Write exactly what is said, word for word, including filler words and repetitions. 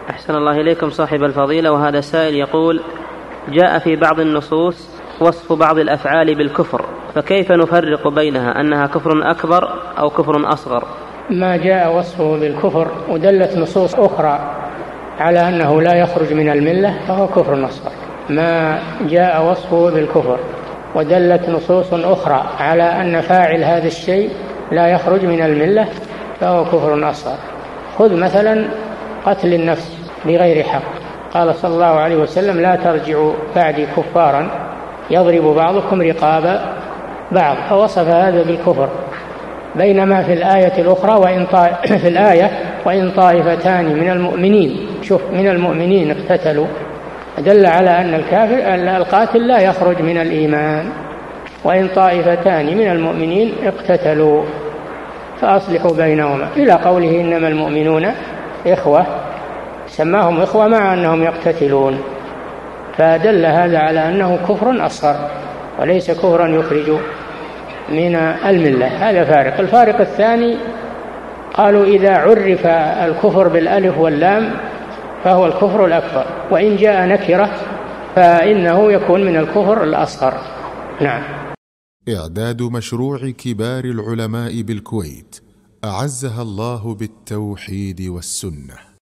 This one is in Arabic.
أحسن الله إليكم صاحب الفضيلة. وهذا سائل يقول: جاء في بعض النصوص وصف بعض الأفعال بالكفر، فكيف نفرق بينها أنها كفر أكبر أو كفر أصغر؟ ما جاء وصفه بالكفر ودلت نصوص أخرى على أنه لا يخرج من الملة فهو كفر أصغر. ما جاء وصفه بالكفر ودلت نصوص أخرى على أن فاعل هذا الشيء لا يخرج من الملة فهو كفر أصغر. خذ مثلا قتل النفس بغير حق، قال صلى الله عليه وسلم: لا ترجعوا بعدي كفارا يضرب بعضكم رقاب بعض، فوصف هذا بالكفر. بينما في الآية الأخرى وإن طائف في الآية وإن طائفتان من المؤمنين، شوف، من المؤمنين اقتتلوا، دل على أن الكافر القاتل لا يخرج من الإيمان. وإن طائفتان من المؤمنين اقتتلوا فأصلحوا بينهما، إلى قوله: إنما المؤمنون إخوة، سماهم إخوة مع أنهم يقتتلون. فدل هذا على أنه كفر أصغر وليس كفرا يخرج من الملة. هذا فارق. الفارق الثاني قالوا: إذا عرف الكفر بالألف واللام فهو الكفر الأكبر، وإن جاء نكرة فإنه يكون من الكفر الأصغر. نعم. إعداد مشروع كبار العلماء بالكويت أعزها الله بالتوحيد والسنة.